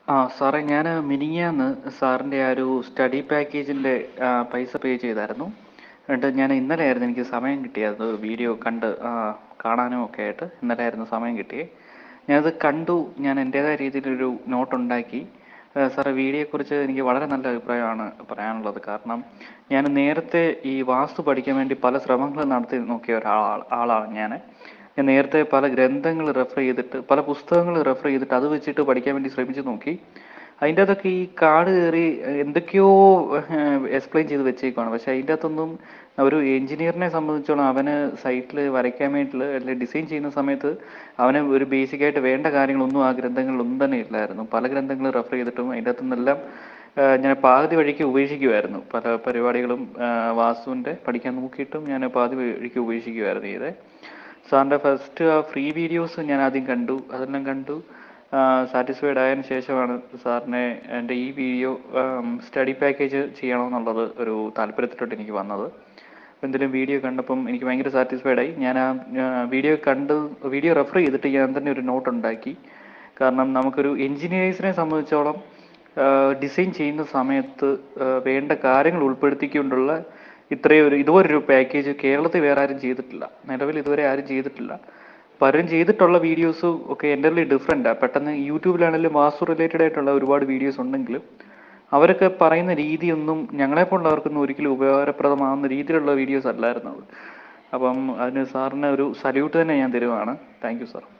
സാറേ ഞാൻ മിനിങ്ങാന്ന് സാറിൻ്റെ ആ ഒരു സ്റ്റഡി പാക്കേജിൻ്റെ പൈസ പേ ചെയ്തായിരുന്നു. എന്നിട്ട് ഞാൻ ഇന്നലെയായിരുന്നു എനിക്ക് സമയം കിട്ടിയത് വീഡിയോ കാണാനും ഒക്കെ ആയിട്ട് ഇന്നലെയായിരുന്നു സമയം കിട്ടിയേ. ഞാനത് കണ്ടു. ഞാൻ എൻ്റേതായ രീതിയിലൊരു നോട്ടുണ്ടാക്കി. സാറേ വീഡിയോയെക്കുറിച്ച് എനിക്ക് വളരെ നല്ല അഭിപ്രായമാണ് പറയാനുള്ളത്. കാരണം ഞാൻ നേരത്തെ ഈ വാസ്തു പഠിക്കാൻ വേണ്ടി പല ശ്രമങ്ങളും നടത്തി നോക്കിയ ആളാണ് ഞാൻ. ഞാൻ നേരത്തെ പല ഗ്രന്ഥങ്ങൾ റെഫർ ചെയ്തിട്ട് പല പുസ്തകങ്ങൾ റെഫർ ചെയ്തിട്ട് അത് വെച്ചിട്ട് പഠിക്കാൻ വേണ്ടി ശ്രമിച്ചു നോക്കി. അതിൻ്റെ അകത്തൊക്കെ ഈ കാട് കയറി എന്തൊക്കെയോ എക്സ്പ്ലെയിൻ ചെയ്ത് വെച്ചേക്കുവാണ്. പക്ഷെ അതിൻ്റെ അകത്തൊന്നും ഒരു എഞ്ചിനീയറിനെ സംബന്ധിച്ചോളം അവന് സൈറ്റിൽ വരയ്ക്കാൻ വേണ്ടിയിട്ട് അല്ലെങ്കിൽ ഡിസൈൻ ചെയ്യുന്ന സമയത്ത് അവന് ഒരു ബേസിക്കായിട്ട് വേണ്ട കാര്യങ്ങളൊന്നും ആ ഗ്രന്ഥങ്ങളിലൊന്നും തന്നെ ഇല്ലായിരുന്നു. പല ഗ്രന്ഥങ്ങൾ റെഫർ ചെയ്തിട്ടും അതിൻ്റെ അകത്തുനിന്നെല്ലാം ഞാൻ പാതി വഴിക്ക് ഉപേക്ഷിക്കുമായിരുന്നു. പല പരിപാടികളും വാസ്തുവിൻ്റെ പഠിക്കാൻ നോക്കിയിട്ടും ഞാൻ പാതി വഴിക്ക് ഉപേക്ഷിക്കുമായിരുന്നു ചെയ്തത്. സാറിൻ്റെ ഫസ്റ്റ് ആ ഫ്രീ വീഡിയോസ് ഞാൻ ആദ്യം കണ്ടു. അതെല്ലാം കണ്ടു സാറ്റിസ്ഫൈഡ് ആയതിനു ശേഷമാണ് സാറിനെ എൻ്റെ ഈ വീഡിയോ സ്റ്റഡി പാക്കേജ് ചെയ്യണമെന്നുള്ളത് ഒരു താല്പര്യത്തിലോട്ട് എനിക്ക് വന്നത്. എന്തെങ്കിലും വീഡിയോ കണ്ടപ്പം എനിക്ക് ഭയങ്കര സാറ്റിസ്ഫൈഡ് ആയി. ഞാൻ ആ വീഡിയോ റെഫർ ചെയ്തിട്ട് ഞാൻ തന്നെ ഒരു നോട്ട് ഉണ്ടാക്കി. കാരണം നമുക്കൊരു എൻജിനീയേഴ്സിനെ സംബന്ധിച്ചോളം ഡിസൈൻ ചെയ്യുന്ന സമയത്ത് വേണ്ട കാര്യങ്ങൾ ഉൾപ്പെടുത്തിക്കൊണ്ടുള്ള ഇതുപോലൊരു പാക്കേജ് കേരളത്തിൽ വേറെ ആരും ചെയ്തിട്ടില്ല. നിലവിൽ ഇതുവരെ ആരും ചെയ്തിട്ടില്ല. പലരും ചെയ്തിട്ടുള്ള വീഡിയോസ് ഒക്കെ എൻ്റർലി ഡിഫറെൻറ്റാണ്. പെട്ടെന്ന് യൂട്യൂബിലാണെങ്കിലും വാസ്തു റിലേറ്റഡ് ആയിട്ടുള്ള ഒരുപാട് വീഡിയോസ് ഉണ്ടെങ്കിലും അവരൊക്കെ പറയുന്ന രീതിയൊന്നും ഞങ്ങളെപ്പോലുള്ളവർക്കൊന്നും ഒരിക്കലും ഉപകാരപ്രദമാകുന്ന രീതിയിലുള്ള വീഡിയോസ് അല്ലായിരുന്നു അത്. അപ്പം അതിന് സാറിന് ഒരു സല്യൂട്ട് തന്നെ ഞാൻ തരുവാണ്. Thank you sir.